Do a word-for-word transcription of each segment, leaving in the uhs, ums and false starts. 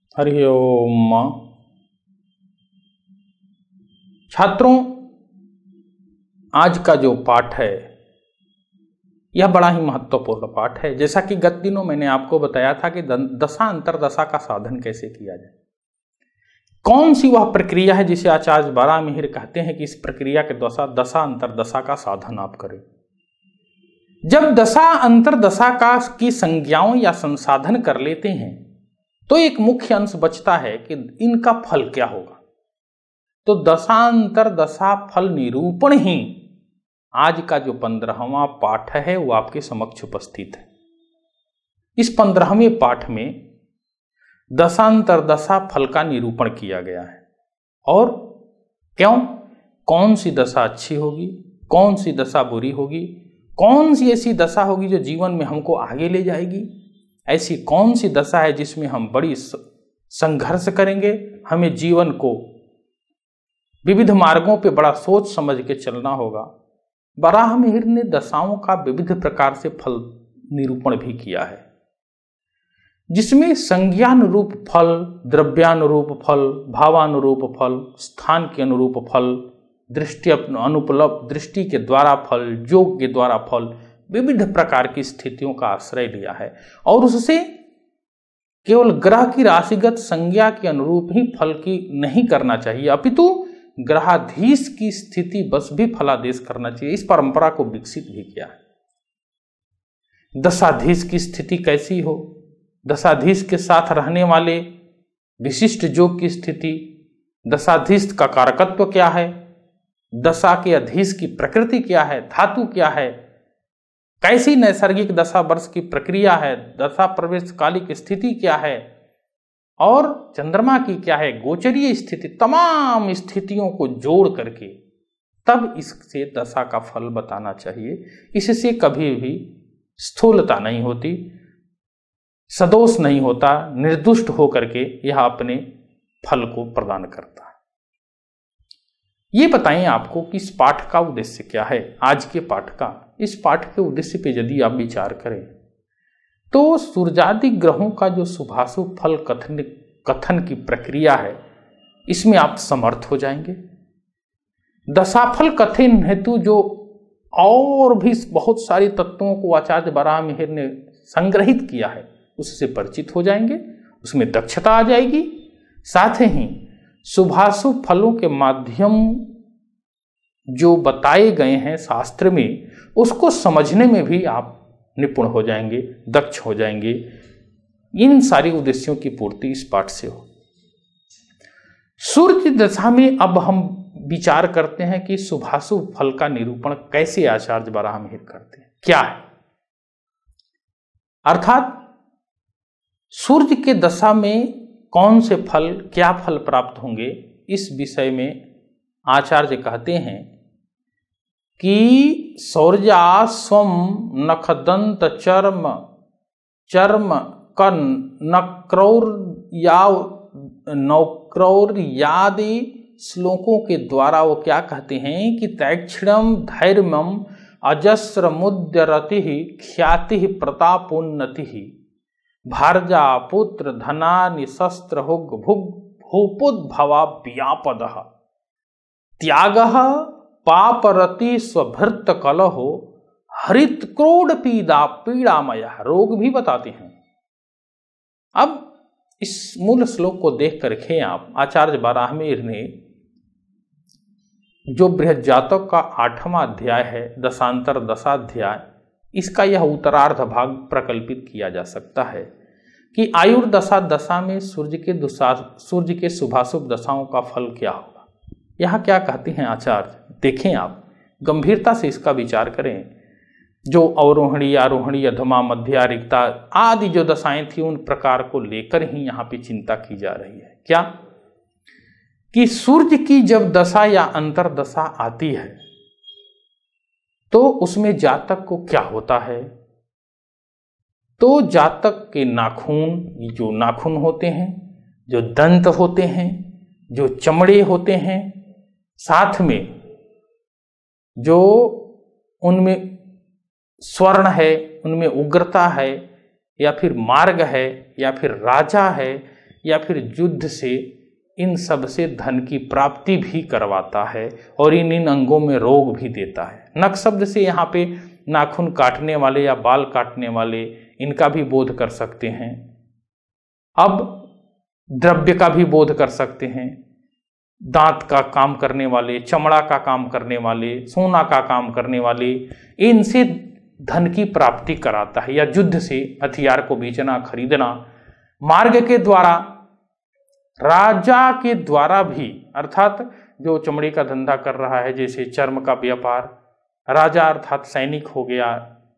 हरि ओम। छात्रों, आज का जो पाठ है यह बड़ा ही महत्वपूर्ण पाठ है। जैसा कि गत दिनों मैंने आपको बताया था कि दशा अंतरदशा का साधन कैसे किया जाए, कौन सी वह प्रक्रिया है जिसे आचार्य बारामिहिर कहते हैं कि इस प्रक्रिया के द्वारा दशा अंतरदशा का साधन आप करें। जब दशा अंतरदशा का की संज्ञाओं या संसाधन कर लेते हैं तो एक मुख्य अंश बचता है कि इनका फल क्या होगा। तो दशांतर दशा फल निरूपण ही आज का जो पंद्रहवां पाठ है वो आपके समक्ष उपस्थित है। इस पंद्रहवें पाठ में दशांतर दशा फल का निरूपण किया गया है। और क्यों, कौन सी दशा अच्छी होगी, कौन सी दशा बुरी होगी, कौन सी ऐसी दशा होगी जो जीवन में हमको आगे ले जाएगी, ऐसी कौन सी दशा है जिसमें हम बड़ी संघर्ष करेंगे, हमें जीवन को विविध मार्गों पे बड़ा सोच समझ के चलना होगा। बारामिहिर ने दशाओं का विविध प्रकार से फल निरूपण भी किया है, जिसमें संज्ञानुरूप फल, द्रव्यानुरूप फल, भावानुरूप फल, स्थान के अनुरूप फल, दृष्टि अनुपलब्ध दृष्टि के द्वारा फल, योग के द्वारा फल, विविध प्रकार की स्थितियों का आश्रय लिया है। और उससे केवल ग्रह की राशिगत संज्ञा के अनुरूप ही फल की नहीं करना चाहिए, अपितु ग्रहाधीश की स्थिति बस भी फलादेश करना चाहिए। इस परंपरा को विकसित भी किया है। दशाधीश की स्थिति कैसी हो, दशाधीश के साथ रहने वाले विशिष्ट योग की स्थिति, दशाधीश का कारकत्व क्या है, दशा के अधीश की प्रकृति क्या है, धातु क्या है, कैसी नैसर्गिक दशा वर्ष की प्रक्रिया है, दशा प्रवेश कालिक स्थिति क्या है, और चंद्रमा की क्या है गोचरीय स्थिति, तमाम स्थितियों को जोड़ करके तब इससे दशा का फल बताना चाहिए। इससे कभी भी स्थूलता नहीं होती, सदोष नहीं होता, निर्दुष्ट होकर के यह अपने फल को प्रदान करता है। ये बताएं आपको कि इस पाठ का उद्देश्य क्या है। आज के पाठ का इस पाठ के उद्देश्य पे यदि आप विचार करें तो सूर्यादि ग्रहों का जो शुभाशुभ फल कथन कथन की प्रक्रिया है, इसमें आप समर्थ हो जाएंगे। दशाफल कथन हेतु जो और भी बहुत सारी तत्वों को आचार्य बारामिहिर ने संग्रहित किया है उससे परिचित हो जाएंगे, उसमें दक्षता आ जाएगी। साथ ही शुभाशुभ फलों के माध्यम जो बताए गए हैं शास्त्र में, उसको समझने में भी आप निपुण हो जाएंगे, दक्ष हो जाएंगे। इन सारी उद्देश्यों की पूर्ति इस पाठ से हो। सूर्य दशा में अब हम विचार करते हैं कि शुभाशुभ फल का निरूपण कैसे आचार्य बारामिहिर करते हैं, क्या है। अर्थात सूर्य के दशा में कौन से फल, क्या फल प्राप्त होंगे, इस विषय में आचार्य कहते हैं कि सौर्या स्वम नखदंत चर्म चर्म कन नक्रौर्याव नौक्रौर्यादि श्लोकों के द्वारा वो क्या कहते हैं कि तैक्षिणम धैर्यम अजस्र मुद्यरति ख्याति प्रतापोन्नति भार्या पुत्र धनानि शस्त्र हुग भुग भूपुद्भवा व्यापद त्याग पापरति स्वभृत कलहो हरित क्रोड पीड़ा पीड़ामय, रोग भी बताते हैं। अब इस मूल श्लोक को देख कर रखें आप, आचार्य बारामिहिर ने जो बृहद जातक का आठवां अध्याय है दशांतर दशाध्याय, इसका यह उत्तरार्ध भाग प्रकल्पित किया जा सकता है कि आयुर्दशा दशा में सूर्य के दुशा सूर्य के शुभाशुभ दशाओं का फल क्या होगा। यहाँ क्या कहते हैं आचार्य, देखें आप, गंभीरता से इसका विचार करें। जो अवरोहणी, आरोहणी, अधमा, मध्या, रिक्ता आदि जो दशाएं थी उन प्रकार को लेकर ही यहाँ पे चिंता की जा रही है। क्या कि सूर्य की जब दशा या अंतरदशा आती है तो उसमें जातक को क्या होता है, तो जातक के नाखून, जो नाखून होते हैं, जो दंत होते हैं, जो चमड़े होते हैं, साथ में जो उनमें स्वर्ण है, उनमें उग्रता है, या फिर मार्ग है, या फिर राजा है, या फिर युद्ध से इन सब से धन की प्राप्ति भी करवाता है और इन इन अंगों में रोग भी देता है। नख शब्द से यहाँ पे नाखून काटने वाले या बाल काटने वाले, इनका भी बोध कर सकते हैं। अब द्रव्य का भी बोध कर सकते हैं, दांत का काम करने वाले, चमड़ा का काम करने वाले, सोना का काम करने वाले, इनसे धन की प्राप्ति कराता है। या युद्ध से हथियार को बेचना खरीदना, मार्ग के द्वारा, राजा के द्वारा भी, अर्थात जो चमड़े का धंधा कर रहा है, जैसे चर्म का व्यापार, राजा अर्थात सैनिक हो गया,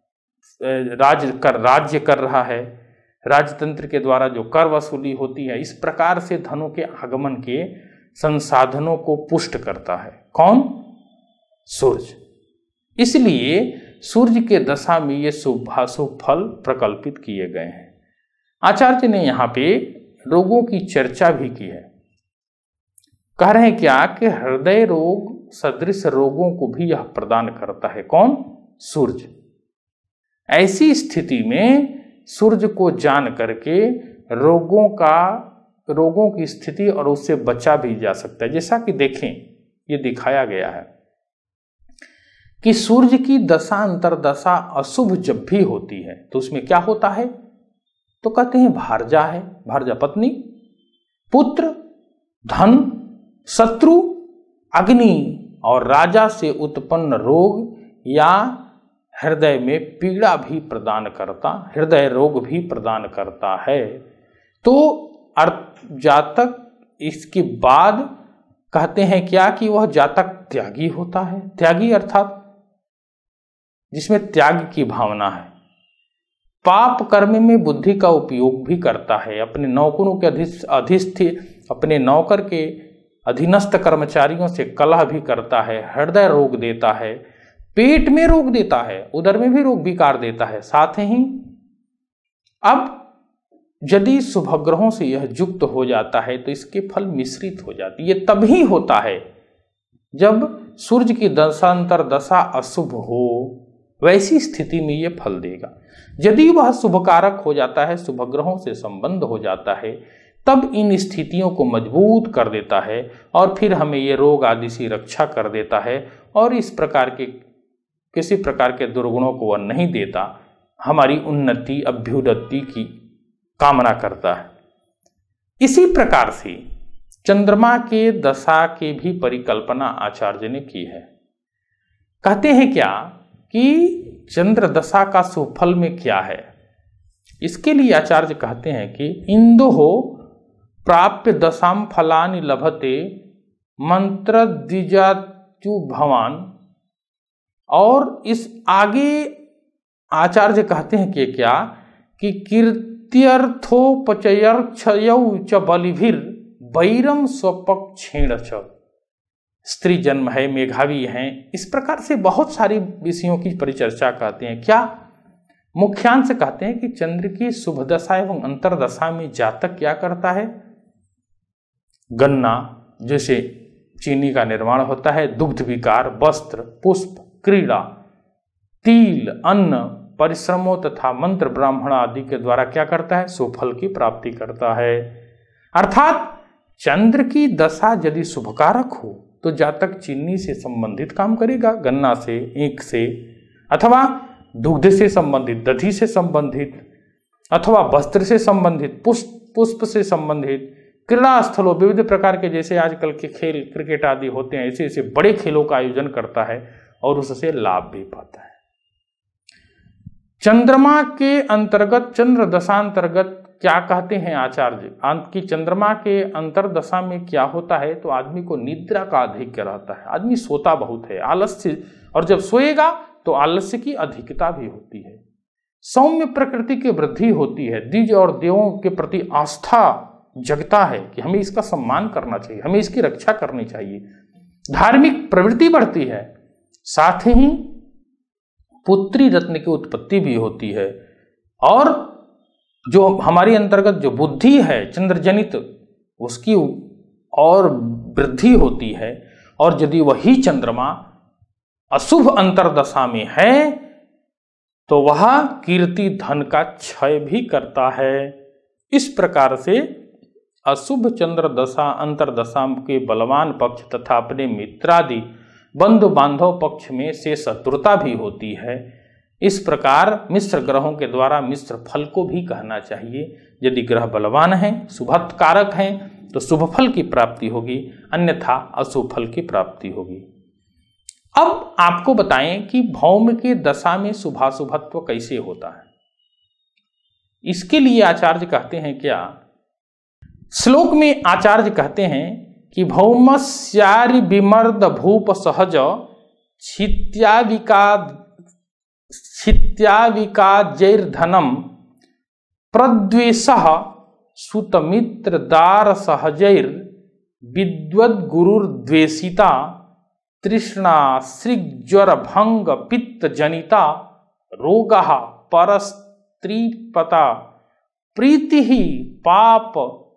राज कर राज्य कर रहा है, राजतंत्र के द्वारा जो कर वसूली होती है, इस प्रकार से धनों के आगमन के संसाधनों को पुष्ट करता है। कौन? सूर्य। इसलिए सूर्य के दशा में ये शुभाशुभ फल प्रकल्पित किए गए हैं। आचार्य ने यहाँ पे रोगों की चर्चा भी की है। कह रहे हैं क्या कि हृदय रोग सदृश रोगों को भी यह प्रदान करता है। कौन? सूर्य। ऐसी स्थिति में सूर्य को जान करके रोगों का रोगों की स्थिति और उससे बचा भी जा सकता है। जैसा कि देखें, ये दिखाया गया है कि सूर्य की दशा अंतरदशा अशुभ जब भी होती है तो उसमें क्या होता है, तो कहते हैं भारजा है, भारजा पत्नी, पुत्र, धन, शत्रु, अग्नि और राजा से उत्पन्न रोग या हृदय में पीड़ा भी प्रदान करता, हृदय रोग भी प्रदान करता है। तो अर्थ जातक इसके बाद कहते हैं क्या कि वह जातक त्यागी होता है। त्यागी अर्थात जिसमें त्याग की भावना है, पाप कर्म में बुद्धि का उपयोग भी करता है, अपने नौकरों के अधिस्थित अपने नौकर के अधीनस्थ कर्मचारियों से कलह भी करता है, हृदय रोग देता है, पेट में रोग देता है, उदर में भी रोग विकार देता है। साथ ही अब यदि शुभग्रहों से यह युक्त हो जाता है तो इसके फल मिश्रित हो जाती है। ये तभी होता है जब सूर्य की दशांतर दशा अशुभ हो, वैसी स्थिति में ये फल देगा। यदि वह शुभकारक हो जाता है, शुभग्रहों से संबंध हो जाता है, तब इन स्थितियों को मजबूत कर देता है और फिर हमें ये रोग आदि से रक्षा कर देता है और इस प्रकार के किसी प्रकार के दुर्गुणों को वह नहीं देता, हमारी उन्नति अभ्युन्नति की कामना करता है। इसी प्रकार से चंद्रमा के दशा की भी परिकल्पना आचार्य ने की है। कहते हैं क्या कि चंद्र दशा का सुफल में क्या है। इसके लिए आचार्य कहते हैं कि इंदो हो प्राप्य दशाम फलानि लभते मंत्र द्विजाचु भवान। और इस आगे आचार्य कहते हैं कि क्या कि कीर्त्यर्थोपचयर्क्षयौ च बलिभिर वैरम स्वपक्षेण च। स्त्री जन्म है, मेघावी हैं, इस प्रकार से बहुत सारी विषयों की परिचर्चा कहते हैं। क्या मुख्यांश कहते हैं कि चंद्र की शुभ दशा एवं अंतरदशा में जातक क्या करता है, गन्ना जैसे चीनी का निर्माण होता है, दुग्ध विकार, वस्त्र, पुष्प, क्रीड़ा, तिल, अन्न, परिश्रमों तथा मंत्र ब्राह्मण आदि के द्वारा क्या करता है, सुफल की प्राप्ति करता है। अर्थात चंद्र की दशा यदि शुभकारक हो तो जातक चीनी से संबंधित काम करेगा, गन्ना से, ईख से, अथवा दुग्ध से संबंधित, दधी से संबंधित, अथवा वस्त्र से संबंधित, पुष्प पुष्प से संबंधित, क्रीड़ा स्थलों, विविध प्रकार के जैसे आजकल के खेल क्रिकेट आदि होते हैं, ऐसे ऐसे बड़े खेलों का आयोजन करता है और उससे लाभ भी पाता है। चंद्रमा के अंतर्गत, चंद्र दशांतर्गत क्या कहते हैं आचार्य कि चंद्रमा के अंतरदशा में क्या होता है, तो आदमी को निद्रा का अधिक्य रहता है, आदमी सोता बहुत है, आलस्य, और जब सोएगा तो आलस्य की अधिकता भी होती है। सौम्य प्रकृति की वृद्धि होती है, द्विज और देवों के प्रति आस्था जगता है कि हमें इसका सम्मान करना चाहिए, हमें इसकी रक्षा करनी चाहिए, धार्मिक प्रवृत्ति बढ़ती है, साथ ही पुत्री रत्न की उत्पत्ति भी होती है और जो हमारी अंतर्गत जो बुद्धि है चंद्रजनित उसकी और वृद्धि होती है। और यदि वही चंद्रमा अशुभ अंतरदशा में है तो वह कीर्ति धन का क्षय भी करता है। इस प्रकार से अशुभ चंद्र दशा अंतरदशा के बलवान पक्ष तथा अपने मित्रादि बंधु बांधव पक्ष में से शत्रुता भी होती है। इस प्रकार मिश्र ग्रहों के द्वारा मिश्र फल को भी कहना चाहिए। यदि ग्रह बलवान हैं, शुभकारक हैं, तो शुभ फल की प्राप्ति होगी, अन्यथा अशुभ फल की प्राप्ति होगी। अब आपको बताएं कि भौम के दशा में शुभाशुभत्व कैसे होता है। इसके लिए आचार्य कहते हैं क्या, श्लोक में आचार्य कहते हैं कि भौमस्यारि विमर्द भूप सहज छित्याविका छित्याविका जैर्धनम प्रद्वेषः सुतमित्र दार सहजैर विद्वद गुरुर्द्वेषिता तृष्णा सृग्ज्वर भंग पित्त जनिता रोगः परस्त्रीपता प्रीति पाप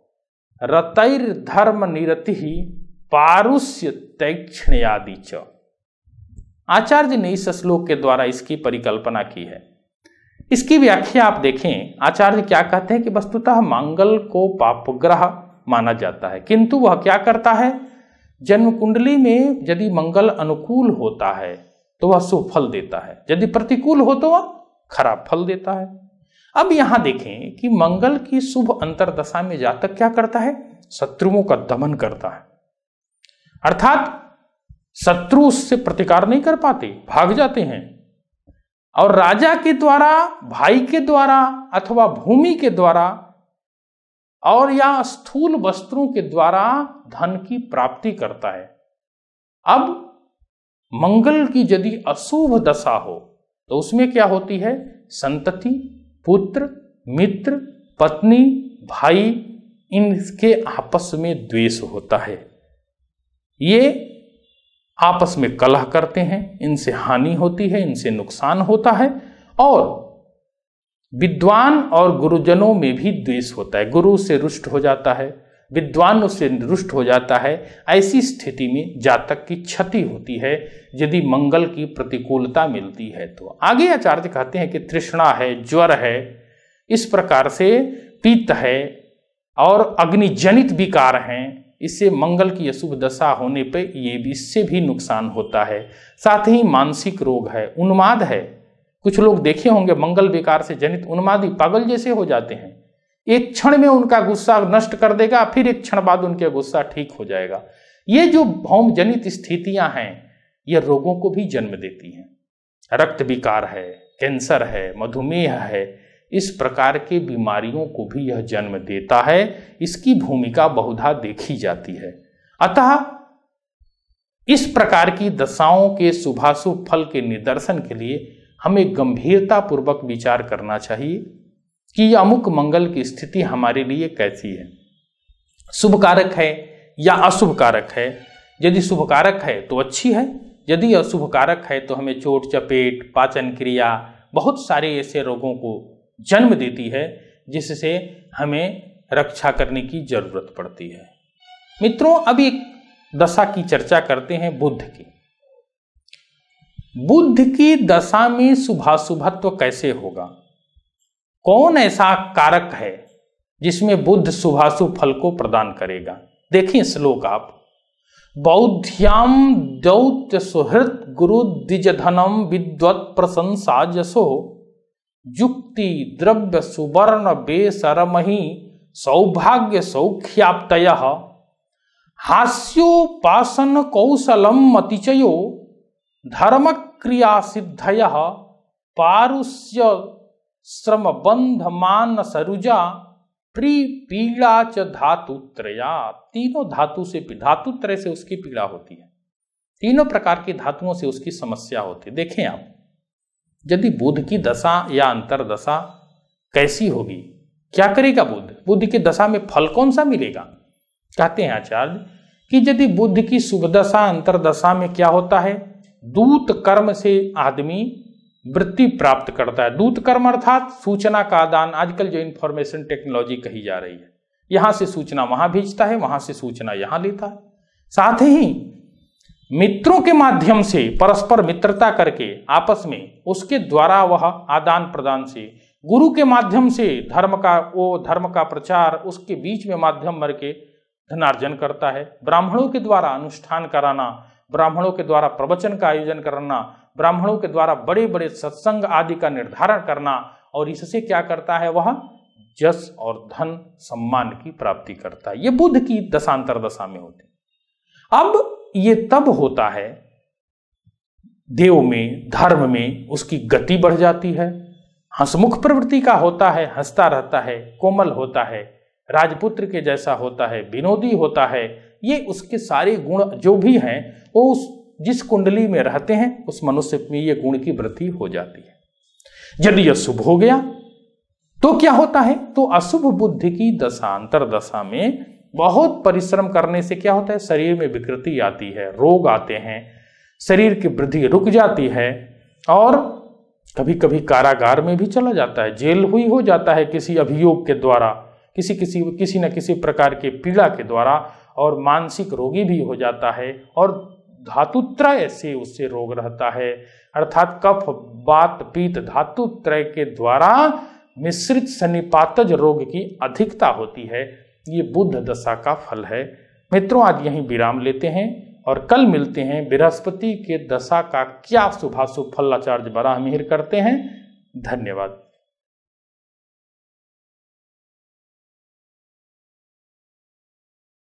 रतैर्धर्म निरति पारुष्य तैक्षण्यादि च। आचार्य ने इस श्लोक के द्वारा इसकी परिकल्पना की है। इसकी व्याख्या आप देखें, आचार्य क्या कहते हैं कि वस्तुतः मंगल को पापग्रह माना जाता है, किंतु वह क्या करता है, जन्म कुंडली में यदि मंगल अनुकूल होता है तो वह शुभ फल देता है, यदि प्रतिकूल हो तो वह खराब फल देता है। अब यहां देखें कि मंगल की शुभ अंतरदशा में जातक क्या करता है, शत्रुओं का दमन करता है, अर्थात शत्रु उससे प्रतिकार नहीं कर पाते, भाग जाते हैं, और राजा के द्वारा, भाई के द्वारा अथवा भूमि के द्वारा और या स्थूल वस्त्रों के द्वारा धन की प्राप्ति करता है। अब मंगल की यदि अशुभ दशा हो तो उसमें क्या होती है, संतति, पुत्र, मित्र, पत्नी, भाई, इनके आपस में द्वेष होता है। ये आपस में कलह करते हैं, इनसे हानि होती है, इनसे नुकसान होता है, और विद्वान और गुरुजनों में भी द्वेष होता है। गुरु से रुष्ट हो जाता है, विद्वान उससे रुष्ट हो जाता है। ऐसी स्थिति में जातक की क्षति होती है यदि मंगल की प्रतिकूलता मिलती है तो। आगे आचार्य कहते हैं कि तृष्णा है, ज्वर है, इस प्रकार से पित्त है और अग्निजनित विकार हैं, इससे मंगल की अशुभ दशा होने पे ये भी, इससे भी नुकसान होता है। साथ ही मानसिक रोग है, उन्माद है। कुछ लोग देखे होंगे मंगल विकार से जनित उन्मादी पागल जैसे हो जाते हैं, एक क्षण में उनका गुस्सा नष्ट कर देगा, फिर एक क्षण बाद उनके गुस्सा ठीक हो जाएगा। ये जो भौम जनित स्थितियां हैं ये रोगों को भी जन्म देती हैं। रक्त विकार है, कैंसर है, मधुमेह है, इस प्रकार के बीमारियों को भी यह जन्म देता है। इसकी भूमिका बहुधा देखी जाती है। अतः इस प्रकार की दशाओं के शुभाशुभ फल के निदर्शन के लिए हमें गंभीरता पूर्वक विचार करना चाहिए कि यह अमुक मंगल की स्थिति हमारे लिए कैसी है, शुभ कारक है या अशुभ कारक है। यदि शुभ कारक है तो अच्छी है, यदि अशुभ कारक है तो हमें चोट चपेट, पाचन क्रिया, बहुत सारे ऐसे रोगों को जन्म देती है जिससे हमें रक्षा करने की जरूरत पड़ती है। मित्रों, अब एक दशा की चर्चा करते हैं, बुध की। बुध की दशा में शुभाशुभत्व कैसे होगा, कौन ऐसा कारक है जिसमें बुध शुभाशुभ फल को प्रदान करेगा। देखिए श्लोक आप, बौद्ध्याम दौत्य सुहृत गुरु द्विजधनम विद्वत् प्रशंसा जसो युक्ति द्रव्य सुवर्ण बेसरमहि सौभाग्य सौख्याप्तयः हास्योपासन कौशलम अतिचयो धर्म क्रिया सिद्धयः पारुष्य श्रम बंध मान सरुजा प्री पीड़ा च धातुत्रया। तीनों धातु से, धातुत्रय से उसकी पीड़ा होती है, तीनों प्रकार की धातुओं से उसकी समस्या होती है। देखें आप, यदि बुध की दशा या अंतरदशा कैसी होगी, क्या करेगा बुध, बुध की दशा में फल कौन सा मिलेगा। कहते हैं आचार्य कि यदि बुध की शुभ दशा अंतरदशा में क्या होता है, दूत कर्म से आदमी वृत्ति प्राप्त करता है। दूत कर्म अर्थात सूचना का आदान, आजकल जो इंफॉर्मेशन टेक्नोलॉजी कही जा रही है, यहां से सूचना वहां भेजता है, वहां से सूचना यहां लेता है। साथ ही मित्रों के माध्यम से परस्पर मित्रता करके आपस में उसके द्वारा वह आदान प्रदान से गुरु के माध्यम से धर्म का वो धर्म का प्रचार, उसके बीच में माध्यम भर के धनार्जन करता है। ब्राह्मणों के द्वारा अनुष्ठान कराना, ब्राह्मणों के द्वारा प्रवचन का आयोजन करना, ब्राह्मणों के द्वारा बड़े बड़े सत्संग आदि का निर्धारण करना, और इससे क्या करता है, वह यश और धन सम्मान की प्राप्ति करता है। ये बुध की दशांतर दशा में होती है। अब ये तब होता है देव में, धर्म में उसकी गति बढ़ जाती है, हंसमुख प्रवृत्ति का होता है, हंसता रहता है, कोमल होता है, राजपुत्र के जैसा होता है, विनोदी होता है। ये उसके सारे गुण जो भी हैं वो उस जिस कुंडली में रहते हैं उस मनुष्य में ये गुण की वृद्धि हो जाती है। यदि यह शुभ हो गया तो क्या होता है, तो अशुभ बुद्धि की दशांतर दशा में बहुत परिश्रम करने से क्या होता है, शरीर में विकृति आती है, रोग आते हैं, शरीर की वृद्धि रुक जाती है, और कभी कभी कारागार में भी चला जाता है, जेल हुई हो जाता है किसी अभियोग के द्वारा, किसी किसी किसी न किसी प्रकार के पीड़ा के द्वारा, और मानसिक रोगी भी हो जाता है, और धातुत्रय से उससे रोग रहता है, अर्थात कफ वात पित्त धातुत्रय के द्वारा मिश्रित सन्निपातज रोग की अधिकता होती है। ये बुध दशा का फल है। मित्रों, आज यहीं विराम लेते हैं और कल मिलते हैं। बृहस्पति के दशा का क्या शुभाशुभ फल आचार्य बराह मिहिर करते हैं। धन्यवाद।